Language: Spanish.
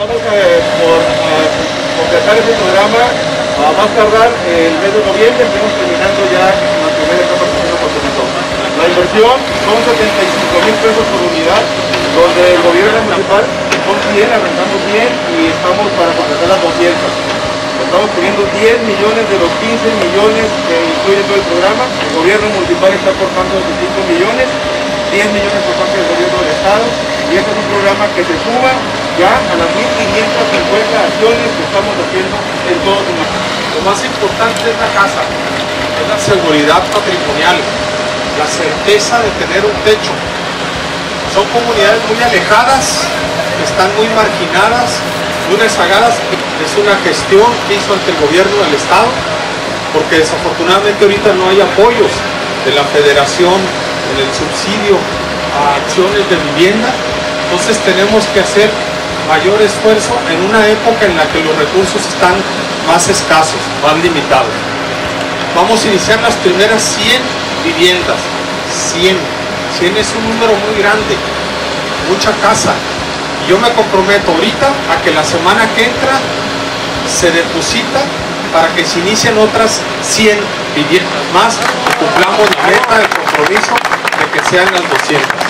Estamos por completar este programa a más tardar el mes de noviembre. Estamos terminando ya la primera etapa que se comenzó. La inversión son 75,000 pesos por unidad, donde el gobierno municipal son 100, arrancamos bien y estamos para completar las 200. Estamos poniendo 10 millones de los 15 millones que incluye todo el programa. El gobierno municipal está aportando 25 millones, 10 millones por parte del gobierno del estado, y este es un programa que se suma ya a las 1.550 acciones que estamos haciendo en todo el mundo. Lo más importante es la casa, es la seguridad patrimonial, la certeza de tener un techo. Son comunidades muy alejadas, que están muy marginadas, muy rezagadas. Es una gestión que hizo ante el gobierno del estado, porque desafortunadamente ahorita no hay apoyos de la federación en el subsidio a acciones de vivienda. Entonces tenemos que hacer mayor esfuerzo en una época en la que los recursos están más escasos, más limitados. Vamos a iniciar las primeras 100 viviendas. 100 es un número muy grande, mucha casa. Y yo me comprometo ahorita a que la semana que entra se deposita para que se inicien otras 100 viviendas más y cumplamos la meta, el compromiso de que sean las 200.